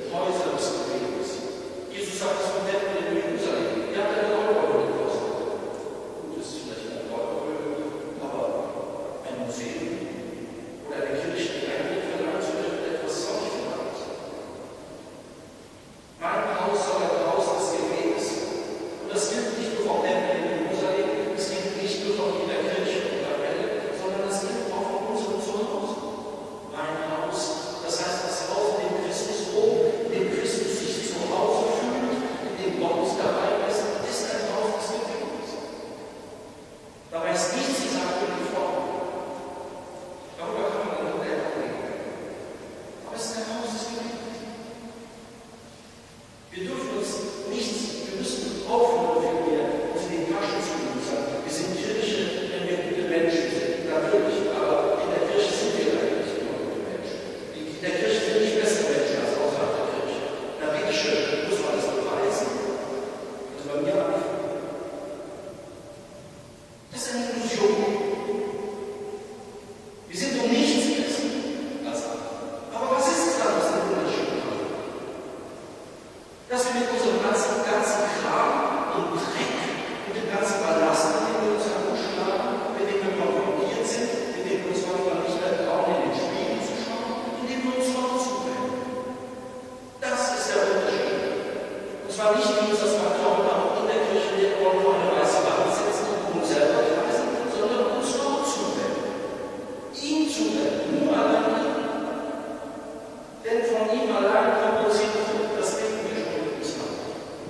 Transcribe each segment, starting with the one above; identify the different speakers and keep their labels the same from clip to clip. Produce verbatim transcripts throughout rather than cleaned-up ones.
Speaker 1: Häuser des Gebets. Jesus sagt es von Tempel in Jerusalem. Ihr habt eine Goldbrücke gekostet. Gut, das ist vielleicht eine Goldbrücke, aber ein Museum oder eine Kirche, die Einblick verlangt, so etwas ist auch nicht verlangt. Mein Haus soll ein Haus des Gebetes. Und das gilt nicht nur vom Tempel in Jerusalem, es gilt nicht nur von jeder Kirche und Kapelle, sondern es gilt auch von unserem Zuhause. Mein Haus, das heißt das Haus, in dem Christus wohnt, in dem Christus sich zu Hause fühlt, in dem Gott dabei ist, ist ein Haus des Gebetes. Dabei ist nichts gesagt über die Form. Darüber kann man dann selber reden. Aber es ist ein Haus des Gebetes. Wir dürfen uns nichts, wir müssen aufhören, wenn wir uns in die Taschen zu tun sagen. Wir sind Kirche, wenn wir gute Menschen sind. Natürlich, aber in der Kirche sind wir eigentlich nicht immer gute Menschen. In der Kirche sind nicht bessere Menschen als außerhalb der Kirche. Na bitteschön, muss man das beweisen. Das bei mir anfangen. Das ist eine Illusion. Wir sind um nichts besser als andere. Aber was ist es dann, was den Unterschied macht? Dass wir mit unserem ganzen, ganzen Kram und Dreck, mit dem ganzen Ballast, mit dem wir uns herumschlagen, mit dem wir konfrontiert sind, mit dem wir uns manchmal nicht mehr trauen, in den Spiegel zu schauen, in dem wir uns Gott zuwenden. Das ist der Unterschied. Und zwar nicht, wie uns das Vertrauen auch in der Kirche lehrt, wollen wir eine weiße Wand setzen und uns selber kreisen, sondern uns Gott zuwenden. Ihm zuwenden, nur allein ihm. Denn von ihm allein kommt uns Hilfe, das beten wir schon mit uns an.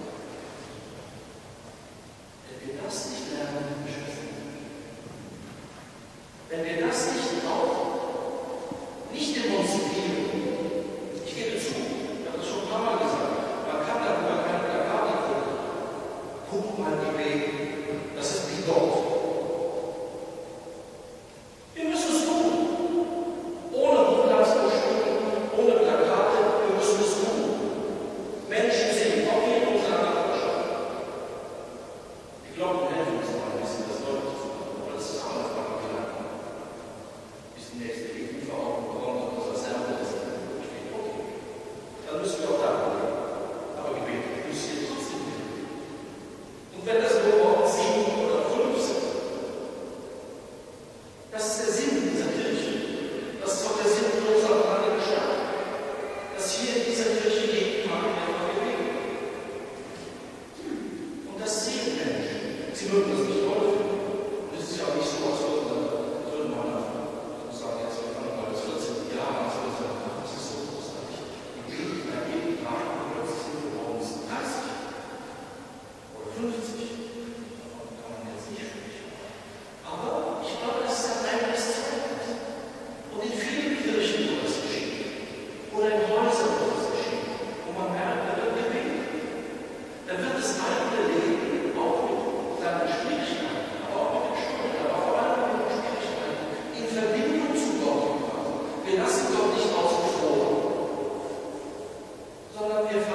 Speaker 1: Wenn wir das nicht lernen, Geschwister, wenn wir das nicht auch nicht demonstrieren, ich gebe zu, ich habe das schon ein paar Mal gesagt, man kann darüber keine Plakate gucken. Guck mal die Wege, das ist wie dort. Wir müssen es tun. Ohne Rundlandsbroschüren, ohne Plakate, wir müssen es tun. Menschen sehen, auch hier in unserer Nachbarschaft. Die Glocken helfen uns noch ein bisschen, das deutlich zu machen, aber das ist alles mal klar. Bis die nächste Gegenüber auch bekommen, und unser Server ist dann steht, okay. Dann müssen wir auch da bleiben. Aber Gebet müssen wir trotzdem beten. Und wenn das nur Worte sieben oder fünf sind, das ist der Sinn dieser Kirche. Das ist auch der Sinn unserer Planung Stadt. Dass hier in dieser Kirche jeden Tag einfach gebeten. Und das sehen Menschen. Sie mögen das nicht toll finden. Und es ist ja auch nicht so, als würden würden man so sagen, jetzt wir fangen mal das vierzehnte Jahr an, als würden sagen, ach, das ist so großartig. Wir beten da jeden Tag und plötzlich sind wir bei uns dreißig oder fünfzig. Davon kann man jetzt nicht sprechen. Aber ich glaube, das ist ein eigenes Zeugnis. Und in vielen Kirchen, wo das geschieht, oder in Häusern, wo das geschieht, wo man merkt, da wird gebetet. Dann wird das eigene Leben auch mit seinen Schwierigkeiten, aber auch mit den Schulden, aber vor allem mit den Schwierigkeiten in Verbindung zu Gott gebracht. Wir lassen Gott nicht außen vor, sondern wir